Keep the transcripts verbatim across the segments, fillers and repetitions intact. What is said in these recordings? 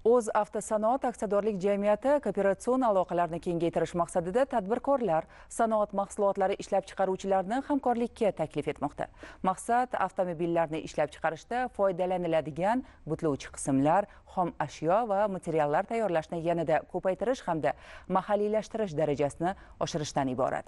O'z avtosanoat aksiyadorlik jamiyati kooperasion aloqalarni kengaytirish maqsadida tadbirkorlar, sanoat mahsulotlari ishlab chiqaruvchilarni hamkorlikka taklif etmoqda. Maqsad avtomobillarni ishlab chiqarishda foydalaniladigan butlovchi qismlar, xom ashyo va materiallar tayyorlashni yanada ko'paytirish hamda mahalliylashtirish darajasini oshirishdan iborat.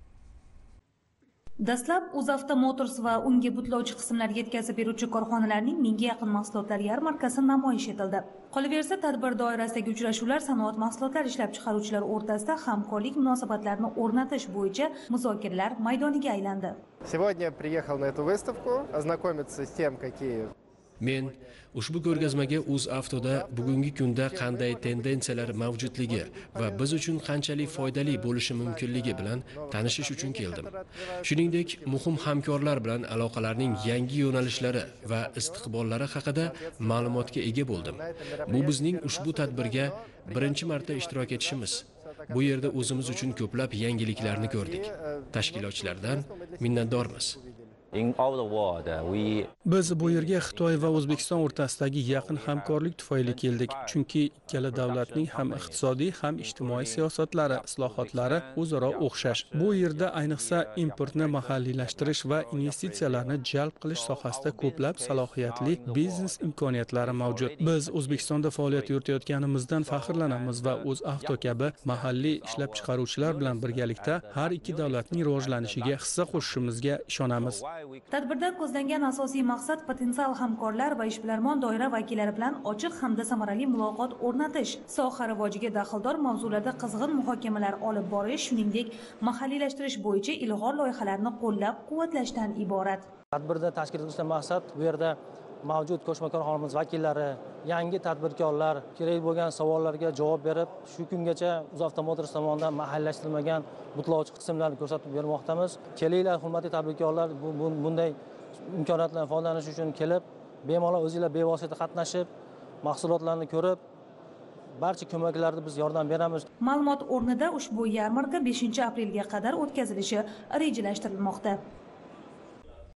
Dastlab UzAvto Motors va unga butlovchi qismlar yetkazib beruvchi korxonalarning mingga yaqin mahsulotlar yarmarkasi namoyish etildi. Qolaversa, tadbir doirasidagi uchrashuvlar sanoat mahsulotlar ishlab chiqaruvchilar o'rtasida hamkorlik munosabatlarini o'rnatish bo'yicha muzokaralar maydoniga aylandi. Сегодня приехал на эту выставку ознакомиться с тем, какие Men ushbu ko'rgazmaga UzAvtoda bugungi kunda qanday tendensiyalar mavjudligi va biz uchun qanchalik foydali bo'lishi mumkinligi bilan tanishish uchun keldim. Shuningdek, muhim hamkorlar bilan aloqalarning yangi yo'nalishlari va istiqbollari haqida ma'lumotga ega bo'ldim. Bu bizning ushbu tadbirga birinchi marta ishtirok etishimiz. Bu yerda o'zimiz uchun ko'plab yangiliklarni ko'rdik. Tashkilotchilardan minnatdormiz. Biz bu yerga Xitoy va O'zbekiston o'rtasidagi yaqin hamkorlik tufayli keldik, chunki ikkala davlatning ham iqtisodiy, ham ijtimoiy siyosatlari, islohotlari o'zaro o'xshash. Bu yerda ayniqsa importni mahalliylashtirish va investitsiyalarni jalb qilish sohasida ko'plab salohiyatli biznes imkoniyatlari mavjud. Biz O'zbekistonda faoliyat yuritayotganimizdan faxrlanamiz va UzAvto kabi mahalliy ishlab chiqaruvchilar bilan birgalikda har ikki davlatning rivojlanishiga hissa qo'shishimizga ishonamiz. Tadbirda ko'zlangan asosiy maqsad potensial hamkorlar va ishbilarmon doira vakillari bilan ochiq hamda samarali muloqot o'rnatish, soha rivojiga daxldor mavzularda qizg'in muhokamalar olib borish, shuningdek, mahalliylashtirish bo'yicha ilg'or loyihalarni qo'llab-quvvatlashdan iborat. Tadbirda tashkil etilgan maqsad bu yerda mavjud qo'shma korxonamiz vakillari, yangi tadbirkorlar kerak bo'lgan savollarga javob berib, shu kungacha UzAvto Motors tomonidan mahalliylashtirilmagan butlovchi qismlarni ko'rsatib bermoqdamiz. Kelinglar, hurmatli tadbirkorlar, bunday imkoniyatlardan foydalanish uchun kelib, bemalol o'zingizlar bevosita qatnashib, mahsulotlarni ko'rib, barcha ko'maklarni biz yordam beramiz. Ma'lumot o'rnida ushbu yarmarka beshinchi aprelga qadar o'tkazilishi rejalashtirilmoqda.